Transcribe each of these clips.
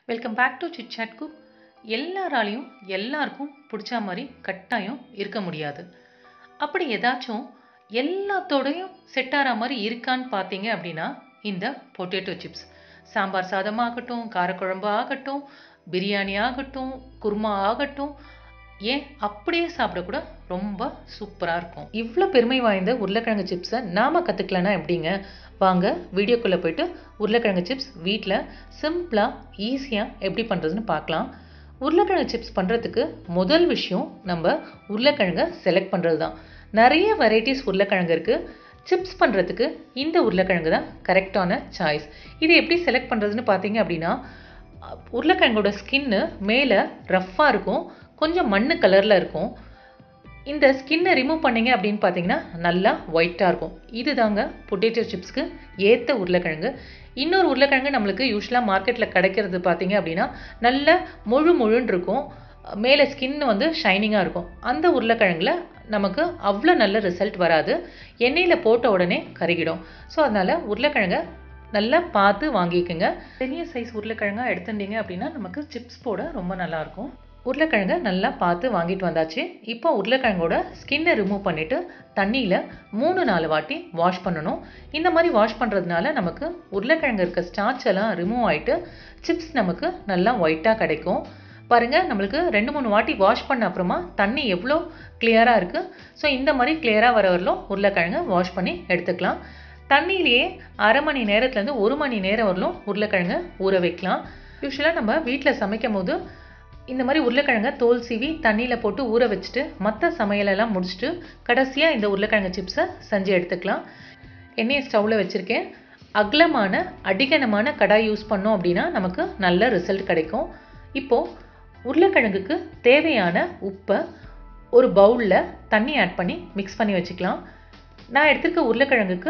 Welcome back to chit chat cook. எல்லாராலையும் எல்லாருக்கும் பிடிச்ச மாதிரி கட்டாயம் இருக்க முடியாது. அப்படி ஏதாச்சும் எல்லாத்தோடையும் செட் ஆகிற மாதிரி இருக்கான்னு பார்த்தீங்க அப்படின்னா இந்த பொட்டேட்டோ சிப்ஸ். சாம்பார் சாதம் ஆகட்டும், காரக்குழம்பு ஆகட்டும், பிரியாணி ஆகட்டும், குருமா ஆகட்டும், ஏன் அப்படியே சாப்பிடக்கூட ரொம்ப சூப்பராக இருக்கும். இவ்வளோ பெருமை வாய்ந்த உருளைக்கிழங்கு சிப்ஸை நாம் கற்றுக்கலன்னா எப்படிங்க? வாங்க வீடியோக்குள்ளே போய்ட்டு உருளைக்கிழங்கு சிப்ஸ் வீட்டில் சிம்பிளாக ஈஸியாக எப்படி பண்ணுறதுன்னு பார்க்கலாம். உருளைக்கிழங்கு சிப்ஸ் பண்ணுறதுக்கு முதல் விஷயம் நம்ம உருளைக்கிழங்கை செலக்ட் பண்ணுறது தான். நிறைய வெரைட்டிஸ் உருளைக்கிழங்கு இருக்குது. சிப்ஸ் பண்ணுறதுக்கு இந்த உருளைக்கிழங்கு தான் கரெக்டான சாய்ஸ். இது எப்படி செலக்ட் பண்ணுறதுன்னு பார்த்தீங்க அப்படின்னா, உருளைக்கிழங்கோட ஸ்கின்னு மேலே ரஃப்பாக இருக்கும், கொஞ்சம் மண்ணு கலரில் இருக்கும். இந்த ஸ்கின்னை ரிமூவ் பண்ணிங்க அப்படின்னு பார்த்தீங்கன்னா நல்லா ஒயிட்டாக இருக்கும். இது தாங்க பொட்டேட்டோ சிப்ஸ்க்கு ஏற்ற உருளைக்கிழங்கு. இன்னொரு உருளைக்கிழங்கு நம்மளுக்கு யூஸ்வலாக மார்க்கெட்டில் கிடைக்கிறது பார்த்தீங்க அப்படின்னா நல்ல முழுன்னு இருக்கும், மேலே ஸ்கின் வந்து ஷைனிங்காக இருக்கும். அந்த உருளைக்கிழங்குல நமக்கு அவ்வளோ நல்ல ரிசல்ட் வராது, எண்ணெயில் போட்ட உடனே கருகிடும். ஸோ அதனால் உருளைக்கிழங்கை நல்லா பார்த்து வாங்கிக்கோங்க. பெரிய சைஸ் உருளைக்கிழங்காக எடுத்துட்டீங்க அப்படின்னா நமக்கு சிப்ஸ் போட ரொம்ப நல்லாயிருக்கும். உருளைக்கிழங்கை நல்லா பார்த்து வாங்கிட்டு வந்தாச்சு. இப்போ உருளைக்கிழங்கோட ஸ்கின்னை ரிமூவ் பண்ணிவிட்டு தண்ணியில் 3-4 வாட்டி வாஷ் பண்ணணும். இந்த மாதிரி வாஷ் பண்ணுறதுனால நமக்கு உருளைக்கிழங்கு இருக்க ஸ்டார்ச் எல்லாம் ரிமூவ் ஆகிட்டு சிப்ஸ் நமக்கு நல்லா ஒயிட்டாக கிடைக்கும். பாருங்கள், நம்மளுக்கு 2-3 வாட்டி வாஷ் பண்ண அப்புறமா தண்ணி எவ்வளோ கிளியராக இருக்குது. ஸோ இந்த மாதிரி கிளியராக வர வரலும் உருளைக்கிழங்கை வாஷ் பண்ணி எடுத்துக்கலாம். தண்ணியிலேயே அரை மணி நேரத்துலேருந்து 1 மணி நேரம் வரலும் உருளைக்கிழங்கை ஊற வைக்கலாம். யூஸ்வலாக நம்ம வீட்டில் சமைக்கும் போது இந்த மாதிரி உருளைக்கிழங்கை தோல் சீவி தண்ணியில் போட்டு ஊற வச்சுட்டு மற்ற சமையலெல்லாம் முடிச்சுட்டு கடைசியாக இந்த உருளைக்கிழங்கு சிப்ஸை செஞ்சு எடுத்துக்கலாம். எண்ணெயை ஸ்டவ்வில் வச்சுருக்கேன். அகலமான அடிகனமான கடாய் யூஸ் பண்ணோம் அப்படின்னா நமக்கு நல்ல ரிசல்ட் கிடைக்கும். இப்போது உருளைக்கிழங்குக்கு தேவையான உப்பை ஒரு பவுலில் தண்ணி ஆட் பண்ணி மிக்ஸ் பண்ணி வச்சுக்கலாம். நான் எடுத்துருக்க உருளைக்கிழங்குக்கு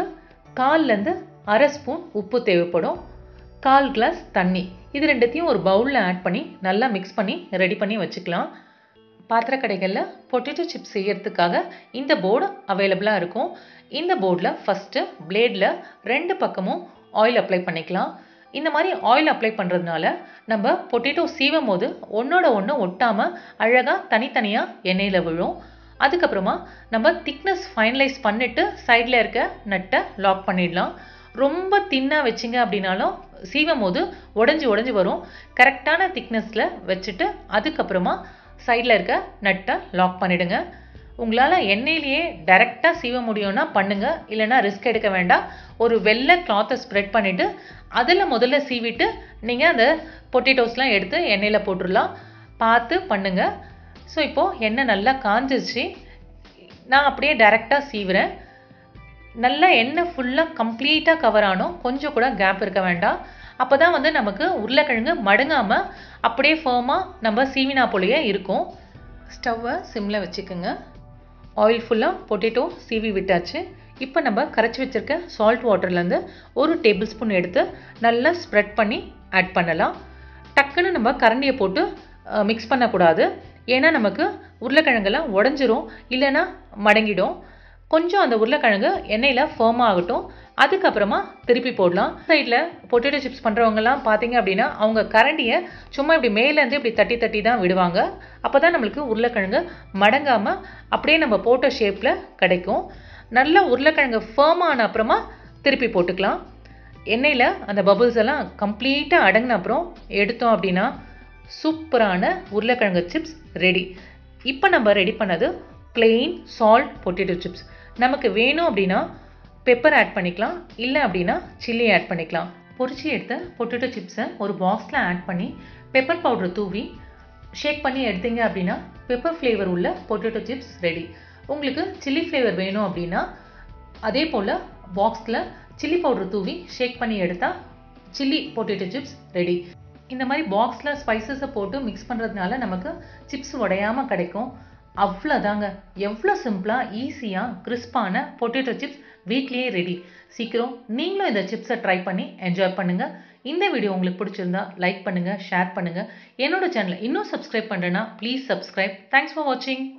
1/4 அரை ஸ்பூன் உப்பு தேவைப்படும், 1/4 கிளாஸ் தண்ணி. இது ரெண்டுத்தையும் ஒரு பவுலில் ஆட் பண்ணி நல்லா மிக்ஸ் பண்ணி ரெடி பண்ணி வச்சுக்கலாம். பாத்திர கடைகளில் பொட்டேட்டோ சிப்ஸ் செய்யறதுக்காக இந்த போர்டு அவைலபிளாக இருக்கும். இந்த போர்டில் ஃபஸ்ட்டு பிளேடில் 2 பக்கமும் ஆயில் அப்ளை பண்ணிக்கலாம். இந்த மாதிரி ஆயில் அப்ளை பண்ணுறதுனால நம்ம பொட்டேட்டோ சீவும் போது ஒன்றோட ஒன்று ஒட்டாமல் அழகாக தனித்தனியாக எண்ணெயில் விழும். அதுக்கப்புறமா நம்ம திக்னஸ் ஃபைனலைஸ் பண்ணிவிட்டு சைடில் இருக்க நட்டை லாக் பண்ணிடலாம். ரொம்ப தின்னாக வச்சிங்க அப்படின்னாலும் சீவும் போது உடஞ்சி வரும். கரெக்டான திக்னஸில் வச்சுட்டு அதுக்கப்புறமா சைடில் இருக்க நட்டை லாக் பண்ணிவிடுங்க. உங்களால் எண்ணெயிலேயே டைரெக்டாக சீவ முடியும்னா பண்ணுங்கள், இல்லைனா ரிஸ்க் எடுக்க வேண்டாம். ஒரு வெள்ளை கிளாத்தை ஸ்ப்ரெட் பண்ணிவிட்டு அதில் முதல்ல சீவிட்டு நீங்கள் அந்த பொட்டேட்டோஸ்லாம் எடுத்து எண்ணெயில் போட்டுடலாம். பார்த்து பண்ணுங்கள். ஸோ இப்போது எண்ணெய் நல்லா காஞ்சிச்சு. நான் அப்படியே டைரெக்டாக சீவுறேன். நல்லா எண்ணெய் ஃபுல்லாக கம்ப்ளீட்டாக கவர் ஆனோம், கொஞ்சம் கூட கேப் இருக்க வேண்டாம். அப்போ தான் வந்து நமக்கு உருளைக்கிழங்கு மடங்காமல் அப்படியே ஃபர்மாக நம்ம சீவினா போலேயே இருக்கும். ஸ்டவ்வை சிம்மில் வச்சுக்கோங்க. ஆயில் ஃபுல்லாக பொட்டேட்டோ சீவி விட்டாச்சு. இப்போ நம்ம கரைச்சி வச்சுருக்க சால்ட் வாட்டர்லேருந்து 1 டேபிள் ஸ்பூன் எடுத்து நல்லா ஸ்ப்ரெட் பண்ணி ஆட் பண்ணலாம். டக்குன்னு நம்ம கரண்டியை போட்டு மிக்ஸ் பண்ணக்கூடாது, ஏன்னா நமக்கு உருளைக்கிழங்கெல்லாம் உடஞ்சிரும், இல்லைன்னா மடங்கிடும். கொஞ்சம் அந்த உருளைக்கிழங்கு எண்ணெயில் ஃபர்ம் ஆகட்டும், அதுக்கப்புறமா திருப்பி போடலாம். சைடில் பொட்டேட்டோ சிப்ஸ் பண்ணுறவங்கலாம் பார்த்தீங்க அப்படின்னா அவங்க கரண்டியை சும்மா இப்படி மேலேருந்து இப்படி தட்டி தான் விடுவாங்க. அப்போ தான் நம்மளுக்கு உருளைக்கிழங்கு மடங்காமல் அப்படியே நம்ம போட்ட ஷேப்பில் கிடைக்கும். நல்லா உருளைக்கிழங்கு ஃபர்ம் ஆன அப்புறமா திருப்பி போட்டுக்கலாம். எண்ணெயில் அந்த பபுள்ஸ் எல்லாம் கம்ப்ளீட்டாக அடங்கின அப்புறம் எடுத்தோம் அப்படின்னா சூப்பரான உருளைக்கிழங்கு சிப்ஸ் ரெடி. இப்போ நம்ம ரெடி பண்ணது பிளெயின் சால்ட் பொட்டேட்டோ சிப்ஸ். நமக்கு வேணும் அப்படின்னா பெப்பர் ஆட் பண்ணிக்கலாம், இல்லை அப்படின்னா சில்லி ஆட் பண்ணிக்கலாம். பொரிச்சு எடுத்த பொட்டேட்டோ சிப்ஸை ஒரு பாக்ஸில் ஆட் பண்ணி பெப்பர் பவுடர் தூவி ஷேக் பண்ணி எடுத்தீங்க அப்படின்னா பெப்பர் ஃப்ளேவர் உள்ள பொட்டேட்டோ சிப்ஸ் ரெடி. உங்களுக்கு சில்லி ஃப்ளேவர் வேணும் அப்படின்னா அதே போல் பாக்ஸில் சில்லி பவுடர் தூவி ஷேக் பண்ணி எடுத்தால் சில்லி பொட்டேட்டோ சிப்ஸ் ரெடி. இந்த மாதிரி பாக்ஸில் ஸ்பைசஸை போட்டு மிக்ஸ் பண்ணுறதுனால நமக்கு சிப்ஸ் உடையாமல் கிடைக்கும். அவ்வளோதாங்க, எவ்வளோ சிம்பிளாக ஈஸியாக கிறிஸ்பான பொட்டேட்டோ சிப்ஸ் வீட்லேயே ரெடி. சீக்கிரம் நீங்களும் இந்த சிப்ஸை ட்ரை பண்ணி என்ஜாய் பண்ணுங்கள். இந்த வீடியோ உங்களுக்கு பிடிச்சிருந்தா லைக் பண்ணுங்கள், ஷேர் பண்ணுங்கள். என்னோட சேனலை இன்னும் சப்ஸ்கிரைப் பண்ணுறேன்னா ப்ளீஸ் சப்ஸ்கிரைப். தேங்க்ஸ் ஃபார் வாட்சிங்.